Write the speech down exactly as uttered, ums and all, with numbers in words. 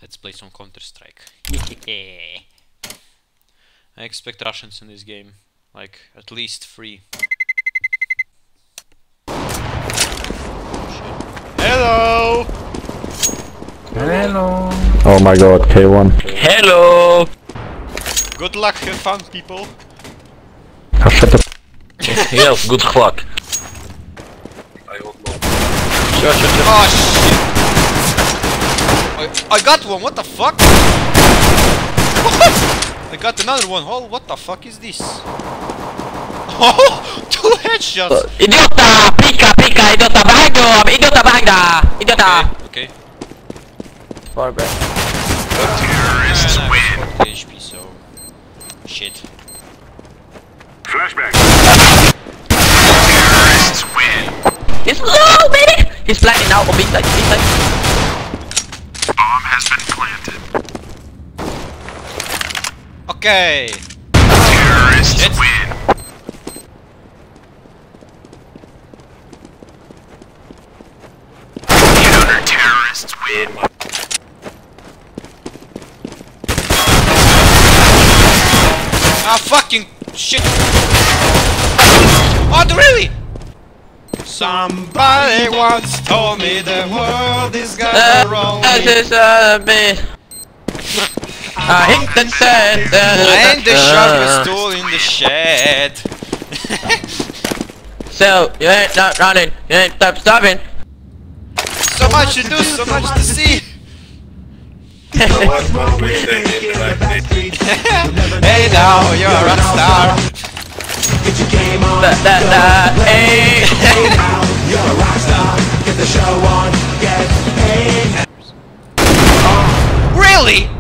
Let's play some Counter-Strike. I expect Russians in this game. Like, at least three. Hello! Hello! Oh my god, K one. Hello! Good luck, have fun, people! Oh, shut up. Yes, good luck. I don't know. Sure, sure, sure. Oh shit! I, I got one, what the fuck? What? I got another one, oh, what the fuck is this? Oh, two headshots! Idiota! Pika, pika, idiota, behind you! Idiota, behind you! Idiota! Okay, okay. Far back. The terrorists win! H P, so... Shit. Flashback. Terrorists win! He's low, baby! He's flanking now, on B side, B side. Bomb has been planted. Okay! Terrorists Shit. win. Counter-terrorists win. Ah, fucking shit! Oh, really? Somebody once told me the world is gonna roll me. This is uh, me. I hit the set. I ain't the sharpest tool in the shed. So, you ain't not running, you ain't stop stopping. So much to do, so much to see. Hey now, you're a rock star. Da, da, da, hey. You're a rock star. Get the show on. Get paid. Really?